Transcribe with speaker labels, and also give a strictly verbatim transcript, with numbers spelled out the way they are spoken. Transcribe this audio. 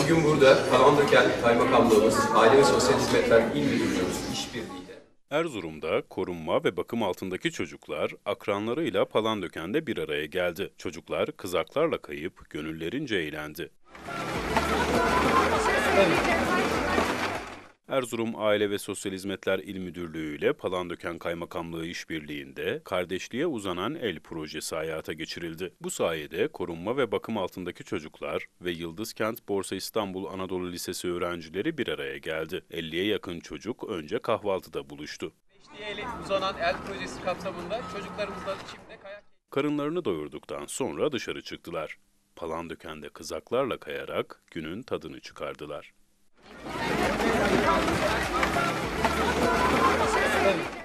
Speaker 1: Bugün burada Palandöken Kaymakamlığımız, Aile ve Sosyal Hizmetler İl Müdürlüğümüz işbirliğiyle
Speaker 2: Erzurum'da korunma ve bakım altındaki çocuklar akranlarıyla Palandöken'de bir araya geldi. Çocuklar kızaklarla kayıp gönüllerince eğlendi. Erzurum Aile ve Sosyal Hizmetler İl Müdürlüğü ile Palandöken Kaymakamlığı işbirliğinde Kardeşliğe Uzanan El projesi hayata geçirildi. Bu sayede korunma ve bakım altındaki çocuklar ve Yıldızkent Borsa İstanbul Anadolu Lisesi öğrencileri bir araya geldi. elliye yakın çocuk önce kahvaltıda buluştu.
Speaker 3: Kardeşliğe Uzanan El projesi kapsamında çocuklarımızla çimde kayak...
Speaker 2: Karınlarını doyurduktan sonra dışarı çıktılar. Palandöken'de kızaklarla kayarak günün tadını çıkardılar.
Speaker 3: Evet.